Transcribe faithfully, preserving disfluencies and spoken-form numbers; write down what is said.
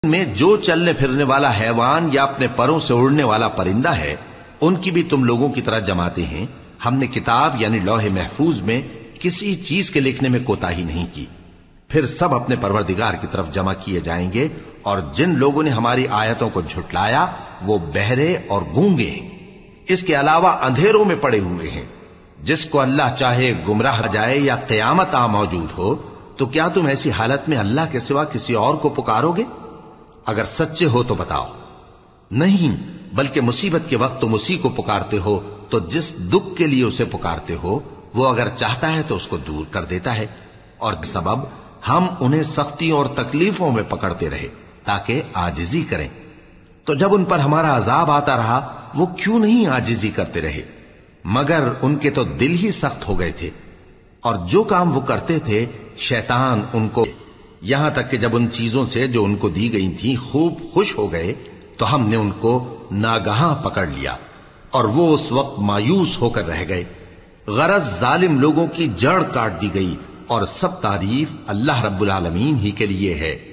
میں جو چلنے پھرنے والا حیوان یا اپنے پروں سے اڑنے والا پرندہ ہے ان کی بھی تم لوگوں کی طرح جماتے ہیں. ہم نے کتاب یعنی لوح محفوظ میں کسی چیز کے لکھنے میں کوتاہی نہیں کی. پھر سب اپنے پروردگار کی طرف جمع کیے جائیں گے، اور جن لوگوں نے ہماری آیتوں کو جھٹلایا وہ بہرے اور گونگے ہیں، اس کے علاوہ اندھیروں میں پڑے ہوئے ہیں. جس کو اللہ چاہے گمراہ جائے یا قیامت آ موجود ہو، تو کیا تم ایسی حالت میں اللہ کے سوا کسی اور کو پکارو گے؟ اگر سچے ہو تو بتاؤ. نہیں، بلکہ مصیبت کے وقت تم اسی کو پکارتے ہو، تو جس دکھ کے لیے اسے پکارتے ہو وہ اگر چاہتا ہے تو اس کو دور کر دیتا ہے. اور سبب ہم انہیں سختیوں اور تکلیفوں میں پکڑتے رہے تاکہ عاجزی کریں. تو جب ان پر ہمارا عذاب آتا رہا وہ کیوں نہیں عاجزی کرتے رہے؟ مگر ان کے تو دل ہی سخت ہو گئے تھے، اور جو کام وہ کرتے تھے شیطان ان کو، یہاں تک کہ جب ان چیزوں سے جو ان کو دی گئی تھیں خوب خوش ہو گئے تو ہم نے ان کو ناگہاں پکڑ لیا، اور وہ اس وقت مایوس ہو کر رہ گئے. غرض ظالم لوگوں کی جڑ کاٹ دی گئی، اور سب تعریف اللہ رب العالمین ہی کے لیے ہے.